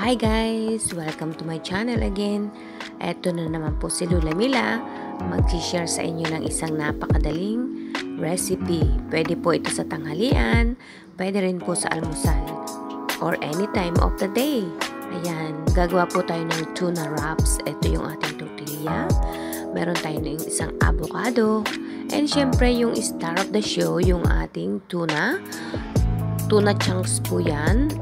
Hi guys! Welcome to my channel again. Eto na naman po si Lula Mila mag-share sa inyo ng isang napakadaling recipe. Pwede po ito sa tanghalian, pwede rin po sa almusal, or any time of the day. Ayan, gagawa po tayo ng tuna wraps. Ito yung ating tortilla. Meron tayo ng isang avocado. And syempre yung star of the show, yung ating tuna. Tuna chunks po yan.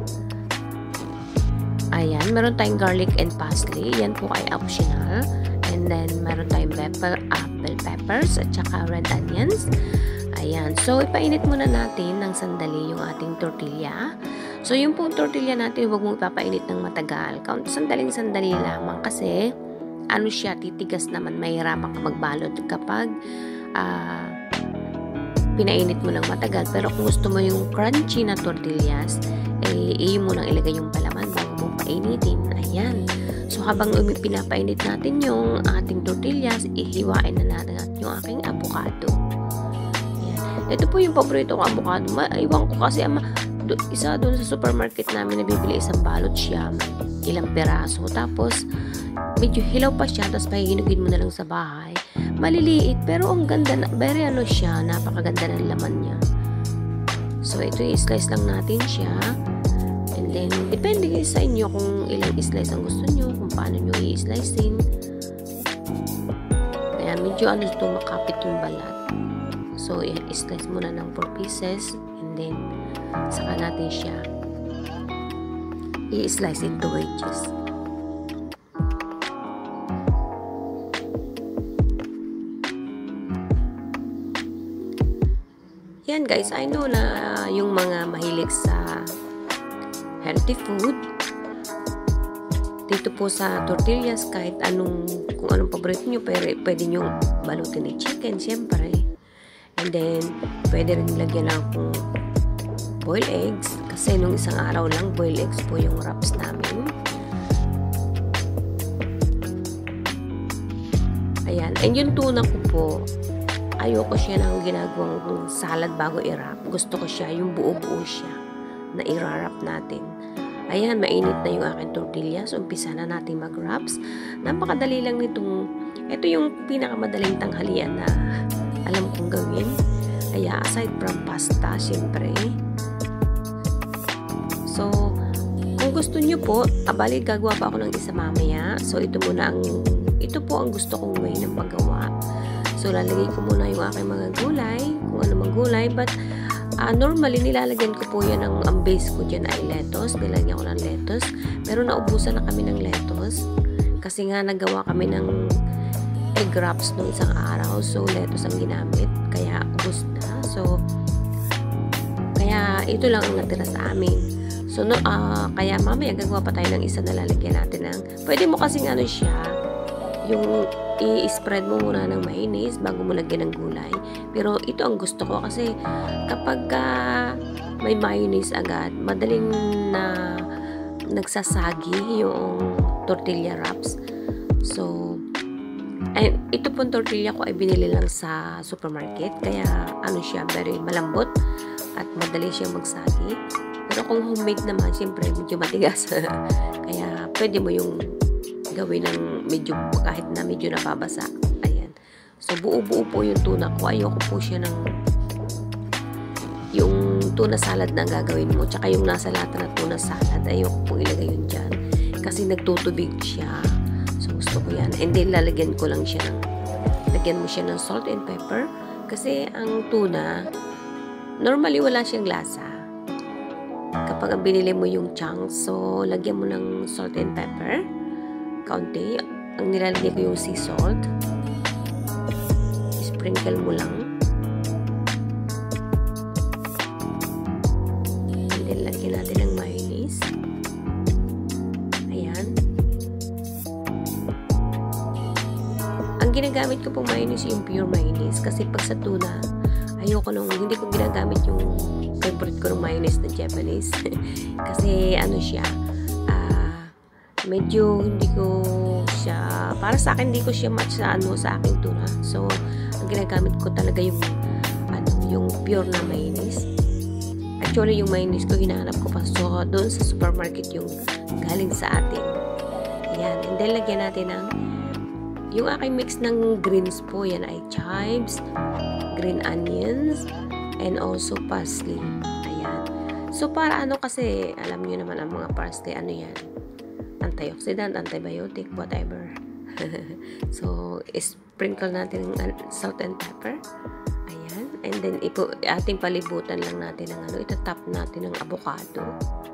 Ayan, meron tayong garlic and parsley. Yan po ay optional. And then, meron tayong bell peppers at saka red onions. Ayan. So, ipainit muna natin ng sandali yung ating tortilla. So, yung pong tortilla natin, huwag mong ipapainit ng matagal. Sandaling-sandali lamang kasi, ano siya, titigas naman. Mahirapan ka magbalot kapag pinainit mo ng matagal. Pero kung gusto mo yung crunchy na tortillas, iyo mo nang ilagay yung palaman bago mo painitin. Ayan. So, habang pinapainit natin yung ating tortillas, ihiwain na natin yung aking avocado. Ayan. Ito po yung paborito kong avocado. Iwan ko kasi isa doon sa supermarket namin nabibili isang balot siya. Ilang peraso. Tapos, medyo hilaw pa siya. Tapos, pahihinugin mo na lang sa bahay. Maliliit. Pero ang ganda na. Very ano siya. Napakaganda ng laman niya. So, ito i-slice lang natin siya. And then, depende sa inyo kung ilang slice ang gusto nyo, kung paano nyo i-slicein. Kaya medyo ano ito, makapit yung balat. So, i-slice muna ng 4 pieces. And then, saka natin siya i-slice into wedges. Yan guys, I know na yung mga mahilig sa healthy food, dito po sa tortillas, kahit kung anong paborito nyo, pwede nyo balutin ng chicken, syempre. And then, pwede rin lagyan ng boiled eggs, kasi nung isang araw lang, boiled eggs po yung wraps namin. Ayan, and yung tuna ko po, ayoko siya ng ginagawang salad bago i-wrap. Gusto ko siya, yung buo-buo siya na i-wrap natin. Ayan, mainit na yung aking tortillas. Umpisa na natin mag-wraps. Napakadali lang nitong, ito yung pinakamadaling tanghalian na alam kong gawin. Ayan, aside from pasta, syempre. So, kung gusto nyo po, abali gagawa pa ako ng isa mamaya. So, ito po ang gusto kong way ng paggawa. So, lalagay ko muna yung aking mga gulay, kung ano mang gulay. But, normally, nilalagyan ko po yan ang base ko dyan ay lettuce. Nilagyan ko ng lettuce. Pero naubusan na kami ng lettuce. Kasi nga, nagawa kami ng egg wraps nung isang araw. So, lettuce ang ginamit. Kaya, ubus na. So, kaya, ito lang ang natira sa amin. So, kaya mamaya gagawa pa tayo ng isa na lalagyan natin ng, pwede mo kasing ano siya, yung i-spread mo muna ng mayonnaise bago mo lagyan ng gulay. Pero ito ang gusto ko kasi kapag may mayonnaise agad, madaling na nagsasagi yung tortilla wraps. So, ito pong tortilla ko ay binili lang sa supermarket. Kaya ano siya, very malambot at madali siyang magsagi. Pero kung homemade naman, siyempre medyo matigas. Kaya pwede mo yung gawin ng medyo, kahit na medyo nababasa. Ayan. So, buo-buo po yung tuna ko. Ayoko po siya ng yung tuna salad na gagawin mo. Tsaka yung nasa lata na tuna salad, ayoko po ilagay yun dyan. Kasi nagtutubig siya. So, gusto ko yan. And then, lagyan mo siya ng salt and pepper. Kasi, ang tuna, normally wala siyang lasa. Kapag binili mo yung chunks, so, lagyan mo ng salt and pepper. Kaunti. Ang nilalagay ko yung sea salt. Sprinkle mo lang. And then, lagyan natin ng mayonnaise. Ayan. Ang ginagamit ko pong mayonnaise yung pure mayonnaise. Kasi pag sa tuna, hindi ko ginagamit yung favorite ko ng mayonnaise na Japanese. Kasi ano siya, medyo hindi ko siya, para sa akin hindi ko siya match sa aking tuna. So, ang ginagamit ko talaga yung pure na mayonnaise. At Actually, yung mayonnaise ko, hinahanap ko pa. So, doon sa supermarket yung galing sa atin. Ayan. And then, lagyan natin ng yung aking mix ng greens po. Yan ay chives, green onions, and also parsley. Ayan. So, para ano kasi, alam nyo naman ang mga parsley, ano yan? Antioxidant, antibiotic, whatever. So, sprinkle natin ng salt and pepper. Ayan. And then, ating palibutan lang natin ng ano, itatap natin ng avocado.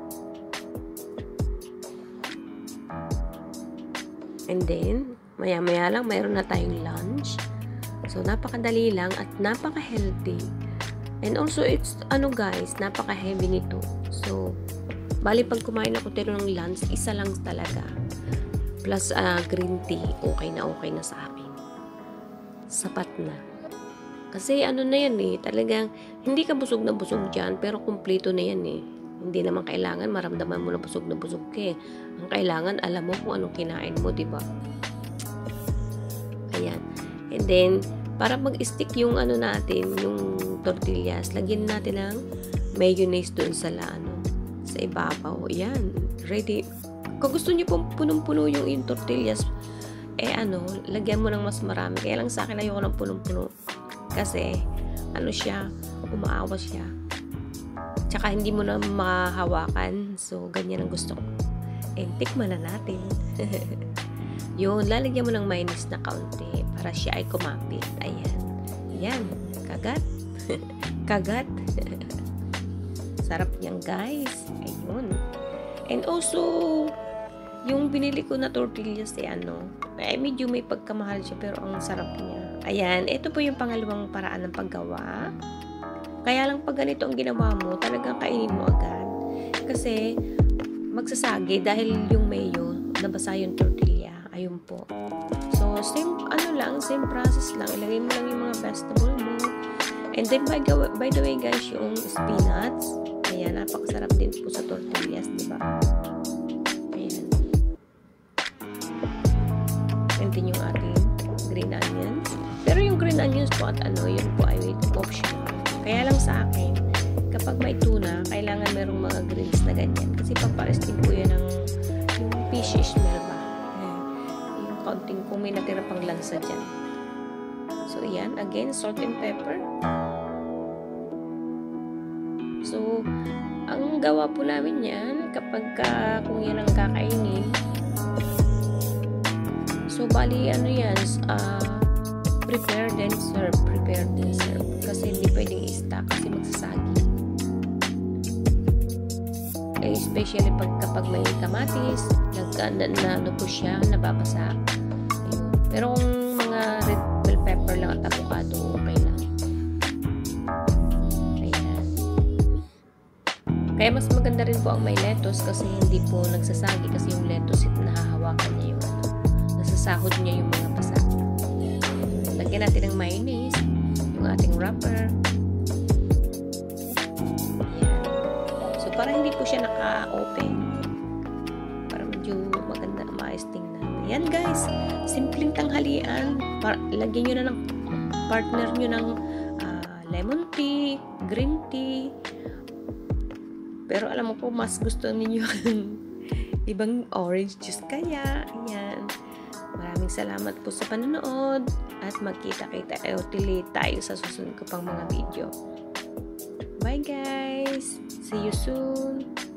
And then, maya-maya lang, mayroon na tayong lunch. So, napakadali lang at napaka-healthy. And also, it's, ano guys, napaka-heavy nito. So, bali pag kumain ako tiro ng lunch, isa lang talaga. Plus, green tea, okay na sa akin. Sapat na. Kasi, ano na yan eh, talagang, hindi ka busog na busog dyan, pero kumpleto na yan eh. Hindi naman kailangan maramdaman mo na busog ka eh. Ang kailangan, alam mo kung anong kinain mo, diba? Ayan. And then, para mag-stick yung ano natin, yung tortillas, lagyan natin ng mayonnaise dun sa sa ibabaw. Ayan. Ready. Kung gusto niyo pong punong-puno yung tortillas, lagyan mo ng mas marami. Kaya lang sa akin, ayoko ng punong-puno. Kasi, siya, umaawas siya. Tsaka hindi mo na mahawakan. So, ganyan ang gusto ko. And tikman na natin. Yun, lalagyan mo ng mayonnaise na kaunti para siya ay kumapit. Ayan. Ayan. Kagat. Kagat. Sarap niyan, guys. Ayun. And also, yung binili ko na tortillas medyo may pagkamahal siya pero ang sarap niya. Ayan. Ito po yung pangalawang paraan ng paggawa. Kaya lang pag ganito ang ginawa mo, talagang kainin mo agad. Kasi, magsasagi dahil yung mayo, nabasa yung tortilla. Ayun po. So, same process lang. Ilagay mo lang yung mga vegetable mo. And then, by the way guys, yung spinach, ayan, napakasarap din po sa tortillas, diba? Ayan. And then yung ating green onions. Pero yung green onions po at yun po ay optional. Kaya lang sa akin, kapag may tuna, kailangan merong mga greens na ganyan. Kasi papares din po yan ng yung fishy smell ba. Yung kaunting kung may natira pang lansa dyan. So, yan. Again, salt and pepper. So, ang gawa po namin yan, kapag kung yan ang kakainin. So, bali, prepare then serve. Kasi hindi pwedeng i-stack kasi magsasagi. Especially kapag may kamatis, po siya, nababasa. Ayun. Pero kung mga red bell pepper lang at avocado, okay lang. Ayan. Kaya mas maganda rin po ang may lettuce kasi hindi po nagsasagi kasi yung lettuce nahahawakan niya yung nasasahod niya yung mga basa. Lagyan natin ng mayonnaise, yung ating wrapper. Ayan. So, para hindi po siya naka-open. Para medyo maganda, maayos tingnan. Ayan guys, simpleng tanghalian. Lagyan nyo na ng partner nyo ng lemon tea, green tea. Pero alam mo po, mas gusto ninyo ibang orange juice kaya. Ayan. Maraming salamat po sa panonood at magkita-kita ulit tayo sa susunod ko pang mga video. Bye guys! See you soon!